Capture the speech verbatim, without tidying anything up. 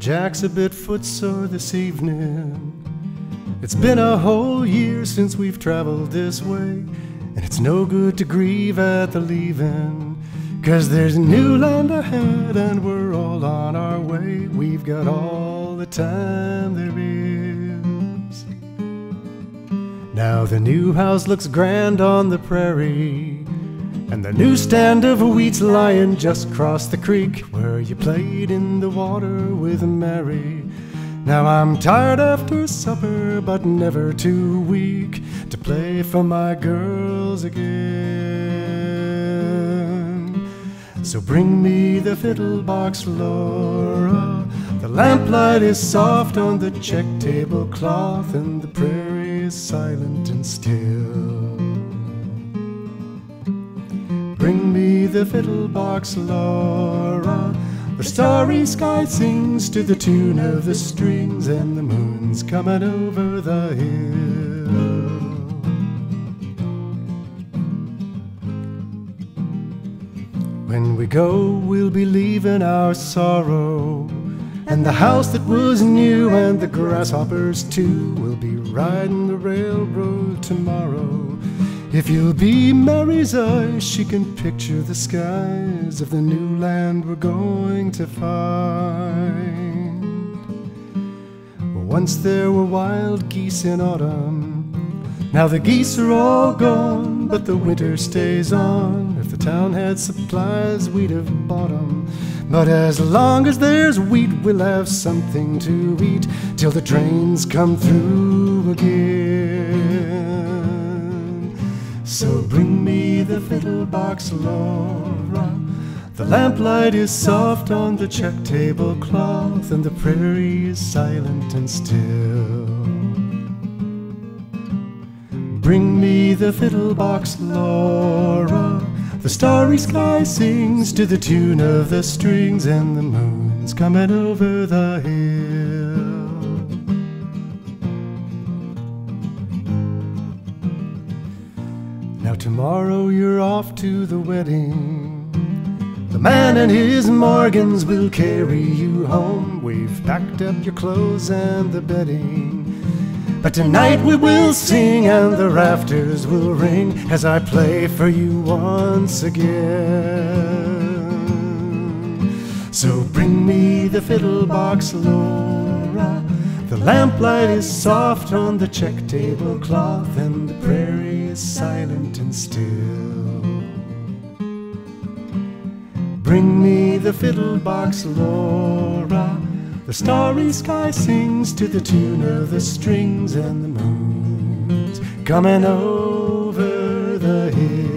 Jack's a bit footsore this evening. It's been a whole year since we've traveled this way, and it's no good to grieve at the leaving, 'cause there's a new land ahead and we're all on our way. We've got all the time there is. Now the new house looks grand on the prairie, and the new stand of wheat's lying just across the creek where you played in the water with Mary. Now I'm tired after supper, but never too weak to play for my girls again. So bring me the fiddle box, Laura. The lamplight is soft on the check tablecloth, and the prairie is silent and still. Bring me the fiddle box, Laura. The starry sky sings to the tune of the strings, and the moon's coming over the hill. When we go, we'll be leaving our sorrow, and the house that was new, and the grasshoppers too. We'll be riding the railroad tomorrow. If you'll be Mary's eyes, she can picture the skies of the new land we're going to find. Once there were wild geese in autumn. Now the geese are all gone, but the winter stays on. If the town had supplies, we'd have bought 'em. But as long as there's wheat, we'll have something to eat till the trains come through again. So bring me the fiddle box, Laura. The lamplight is soft on the check tablecloth, and the prairie is silent and still. Bring me the fiddle box, Laura. The starry sky sings to the tune of the strings, and the moon's coming over the hill. Now tomorrow you're off to the wedding. The man and his Morgans will carry you home. We've packed up your clothes and the bedding. But tonight we will sing, and the rafters will ring as I play for you once again. So bring me the fiddle box, Laura. The lamplight is soft on the check tablecloth, and the prairie is silent and still. Bring me the fiddle box, Laura. The starry sky sings to the tune of the strings, and the moon's coming over the hill.